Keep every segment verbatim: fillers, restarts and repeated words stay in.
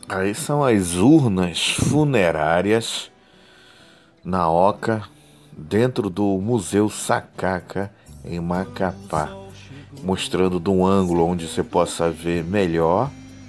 Aí são as urnas funerárias na Oca, dentro do Museu Sacaca, em Macapá, mostrando de um ângulo onde você possa ver melhor.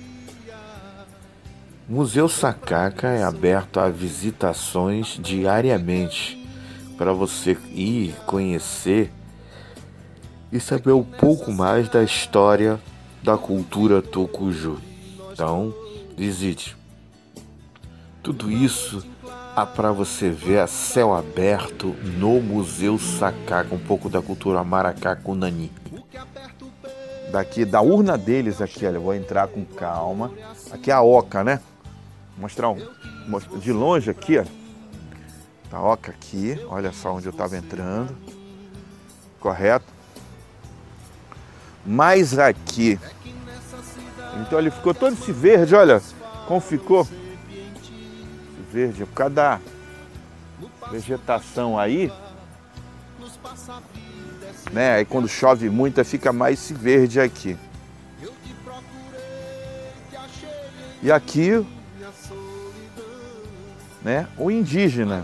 O Museu Sacaca é aberto a visitações diariamente, para você ir conhecer e saber um pouco mais da história da cultura Tocuju. Então, visite. Tudo isso há para você ver a céu aberto no Museu Sacaca, um pouco da cultura Maracá-Cunani. Daqui, da urna deles aqui, olha, eu vou entrar com calma. Aqui é a Oca, né? Vou mostrar um, de longe aqui, ó. Tá a Oca aqui, olha só onde eu estava entrando. Correto? Mas aqui, então ele ficou todo esse verde, olha como ficou. Esse verde, por causa da vegetação aí, né? Aí quando chove muito, fica mais esse verde aqui. E aqui, né? O indígena.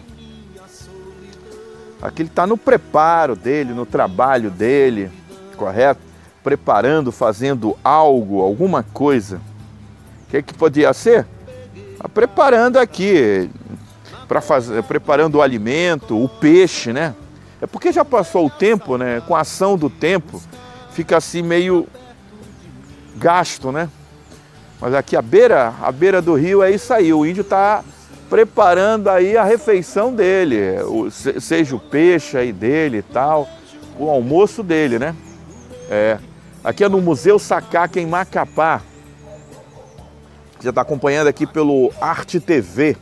Aqui ele está no preparo dele, no trabalho dele, correto? Preparando, fazendo algo, alguma coisa. O que, que podia ser? Tá preparando aqui, para fazer, preparando o alimento, o peixe, né? É porque já passou o tempo, né? Com a ação do tempo, fica assim meio gasto, né? Mas aqui à beira, à beira do rio é isso aí. O índio está preparando aí a refeição dele, o, seja o peixe aí dele e tal, o almoço dele, né? É. Aqui é no Museu Sacaca, em Macapá. Já está acompanhando aqui pelo Arte T V.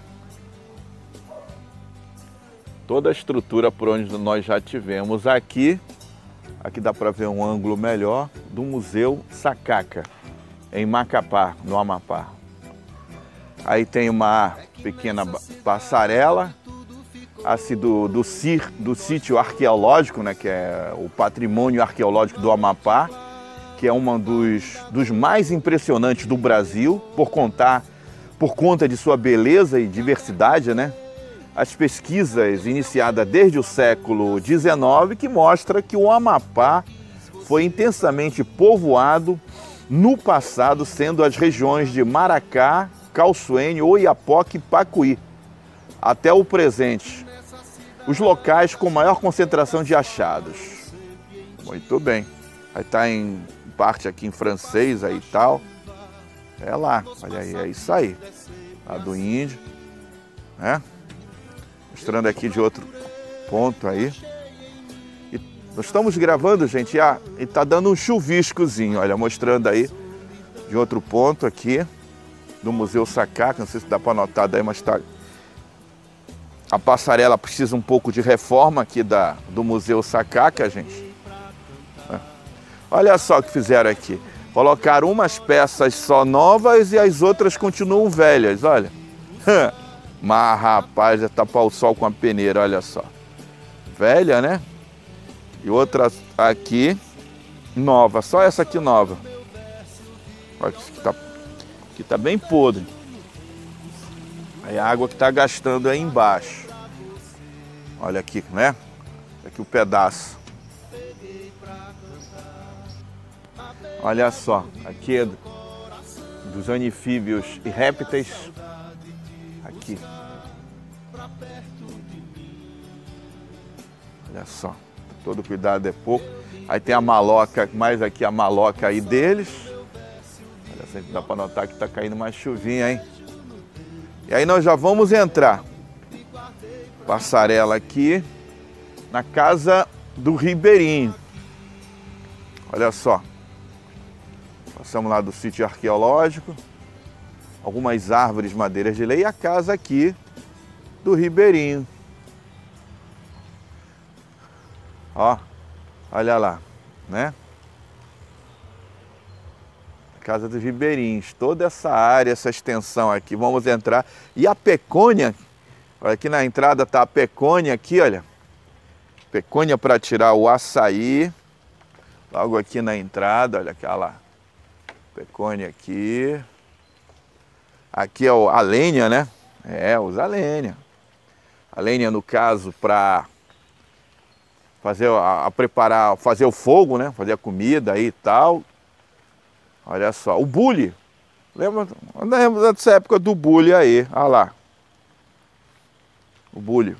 Toda a estrutura por onde nós já tivemos aqui. Aqui dá para ver um ângulo melhor do Museu Sacaca, em Macapá, no Amapá. Aí tem uma pequena passarela assim, do, do, cir, do sítio arqueológico, né, que é o patrimônio arqueológico do Amapá, que é um dos, dos mais impressionantes do Brasil, por, contar, por conta de sua beleza e diversidade, né? As pesquisas iniciadas desde o século dezenove, que mostra que o Amapá foi intensamente povoado no passado, sendo as regiões de Maracá, Calçoene, Oiapoque e Pacuí, até o presente, os locais com maior concentração de achados. Muito bem. Aí está em parte aqui em francês aí e tal. É lá, olha aí, é isso aí. Lá do índio, né? Mostrando aqui de outro ponto aí. E nós estamos gravando, gente, ah, e tá dando um chuviscozinho, olha, mostrando aí de outro ponto aqui do Museu Sacaca, não sei se dá para notar daí, mas tá. A passarela precisa um pouco de reforma aqui da, do Museu Sacaca, gente. Olha só o que fizeram aqui. Colocaram umas peças só novas e as outras continuam velhas, olha. Mas, rapaz, já tapar o sol com a peneira, olha só. Velha, né? E outra aqui, nova. Só essa aqui nova. Olha, isso aqui tá, aqui tá bem podre. Aí a água que tá gastando aí embaixo. Olha aqui, né? Aqui o pedaço. Olha só, aqui é dos anfíbios e répteis. Aqui. Olha só, todo cuidado é pouco. Aí tem a maloca, mais aqui a maloca aí deles. Olha só, dá para notar que tá caindo mais chuvinha, hein? E aí nós já vamos entrar. Passarela aqui na casa do Ribeirinho. Olha só. Passamos lá do sítio arqueológico. Algumas árvores, madeiras de lei e a casa aqui do Ribeirinho. Ó, olha lá, né? Casa dos Ribeirinhos, toda essa área, essa extensão aqui, vamos entrar. E a pecônia, olha aqui na entrada tá a pecônia aqui, olha. Pecônia para tirar o açaí. Logo aqui na entrada, olha aquela pecônia aqui. Aqui é o, a lenha, né? É, usa a lenha. A lenha, no caso, para fazer a, a preparar, fazer o fogo, né? Fazer a comida aí e tal. Olha só, o bule. Lembra, lembra dessa época do bule aí, olha lá. O bule.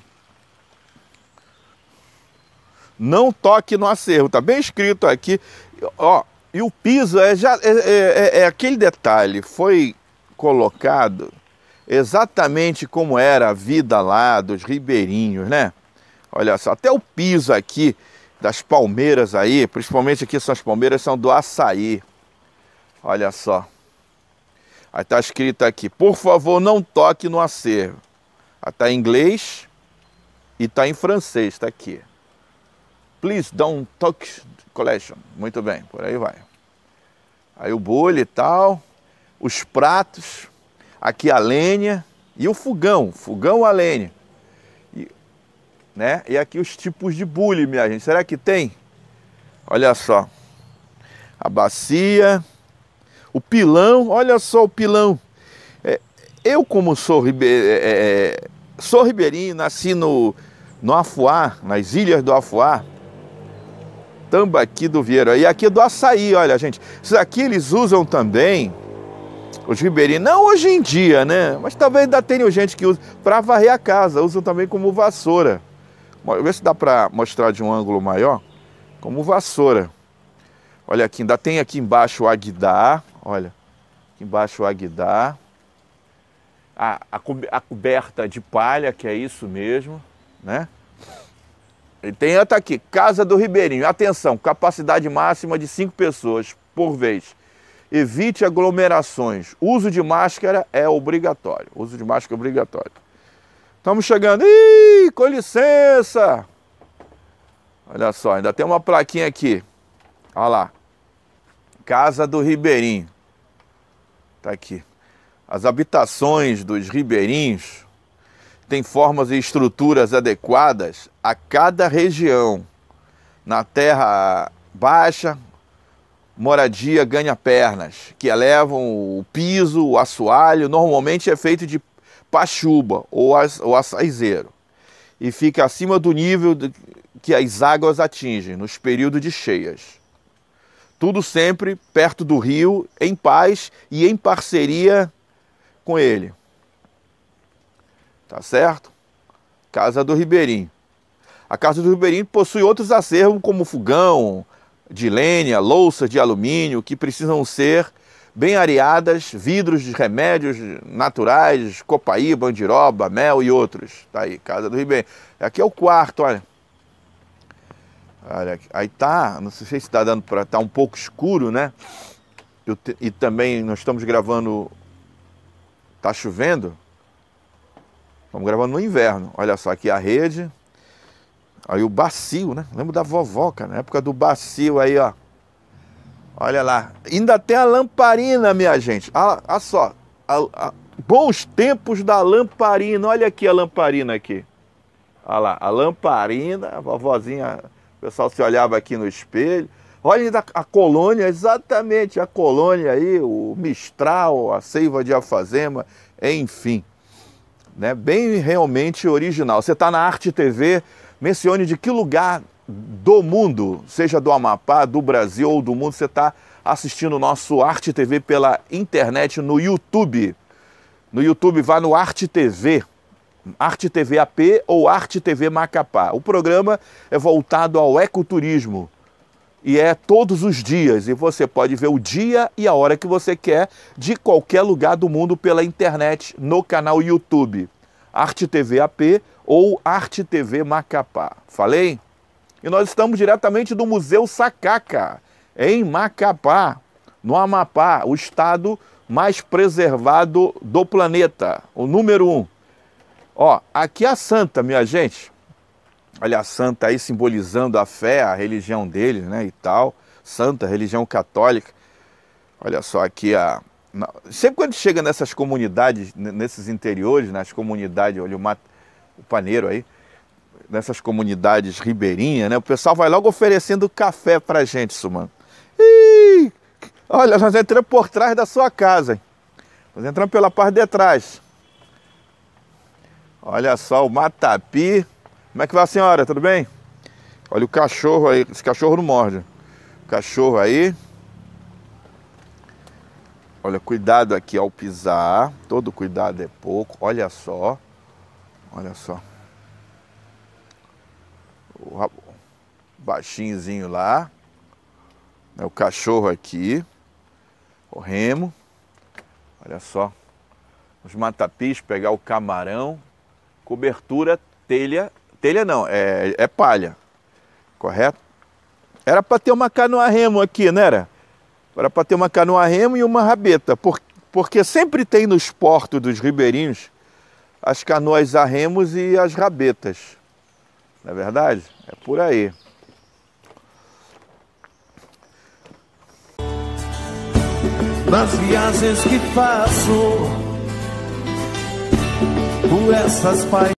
Não toque no acervo, tá bem escrito aqui. Ó, e o piso é, já, é, é, é aquele detalhe, foi colocado exatamente como era a vida lá dos ribeirinhos, né? Olha só, até o piso aqui das palmeiras aí, principalmente aqui são as palmeiras, são do açaí. Olha só. Aí tá escrito aqui, por favor, não toque no acervo. Aí tá em inglês e tá em francês, tá aqui. Please don't touch collection. Muito bem, por aí vai. Aí o bule e tal, os pratos, aqui a lenha e o fogão, fogão a lenha. E, né? E aqui os tipos de bule, minha gente. Será que tem? Olha só. A bacia, o pilão, olha só o pilão. É, eu, como sou, ribe... é, sou ribeirinho, nasci no, no Afuá, nas ilhas do Afuá, Tambaqui do Vieira. E aqui é do açaí, olha, gente. Isso aqui eles usam também, os ribeirinhos, não hoje em dia, né? Mas talvez ainda tenha gente que usa para varrer a casa, usam também como vassoura. Vê se dá para mostrar de um ângulo maior. Como vassoura. Olha aqui, ainda tem aqui embaixo o aguidar, olha. Aqui embaixo o aguidar. A, a, a coberta de palha, que é isso mesmo, né? E tem outra aqui, Casa do Ribeirinho. Atenção, capacidade máxima de cinco pessoas por vez. Evite aglomerações. Uso de máscara é obrigatório. Uso de máscara é obrigatório. Estamos chegando. Ih, com licença. Olha só, ainda tem uma plaquinha aqui. Olha lá. Casa do Ribeirinho. Tá aqui. As habitações dos ribeirinhos têm formas e estruturas adequadas a cada região. Na terra baixa, moradia ganha pernas, que elevam o piso, o assoalho, normalmente é feito de pachuba ou, as, ou açaizeiro, e fica acima do nível de, que as águas atingem nos períodos de cheias. Tudo sempre perto do rio, em paz e em parceria com ele. Tá certo? Casa do Ribeirinho. A Casa do Ribeirinho possui outros acervos como fogão de lenha, louça de alumínio, que precisam ser bem areadas, vidros de remédios naturais, copaíba, andiroba, mel e outros. Tá aí, Casa do Ribeirinho. Aqui é o quarto, olha. Olha, aí tá, não sei se está dando para tá um pouco escuro, né? Eu te, e também nós estamos gravando, tá chovendo. Estamos gravando no inverno. Olha só, aqui a rede. Aí o bacio, né? Lembro da vovó, cara, na época do bacio aí, ó. Olha lá. Ainda tem a lamparina, minha gente. Olha, olha só. A, a, bons tempos da lamparina. Olha aqui a lamparina aqui. Olha lá, a lamparina, a vovozinha, o pessoal se olhava aqui no espelho. Olha a, a colônia, exatamente, a colônia aí, o Mistral, a Seiva de Alfazema, enfim. Né? Bem realmente original. Você está na Arte T V, mencione de que lugar do mundo, seja do Amapá, do Brasil ou do mundo, você está assistindo o nosso Arte T V pela internet no YouTube. No YouTube, vá no Arte T V, Arte T V A P ou Arte T V Macapá. O programa é voltado ao ecoturismo e é todos os dias. E você pode ver o dia e a hora que você quer de qualquer lugar do mundo pela internet no canal YouTube. Arte T V A P ou Arte T V Macapá. Falei? E nós estamos diretamente do Museu Sacaca, em Macapá, no Amapá, o estado mais preservado do planeta, o número um. Ó, aqui é a Santa, minha gente. Olha a Santa aí simbolizando a fé, a religião deles, né, e tal. Santa, religião católica. Olha só aqui a... Sempre quando chega nessas comunidades, nesses interiores, nas comunidades, olha o, mat... o paneiro aí, nessas comunidades ribeirinhas, né, o pessoal vai logo oferecendo café pra gente, Sumano. Ih, olha, nós entramos por trás da sua casa, hein? Nós entramos pela parte de trás. Olha só o matapi. Como é que vai a senhora? Tudo bem? Olha o cachorro aí. Esse cachorro não morde. O cachorro aí. Olha, cuidado aqui ao pisar. Todo cuidado é pouco. Olha só. Olha só. O baixinhozinho lá. O cachorro aqui. O remo. Olha só. Os matapis, pegar o camarão. Cobertura, telha. Telha não, é, é palha. Correto? Era para ter uma canoa remo aqui, não era? Era para ter uma canoa remo e uma rabeta. Por, porque sempre tem nos portos dos ribeirinhos as canoas a remos e as rabetas. Não é verdade? É por aí. Nas viagens que faço por essas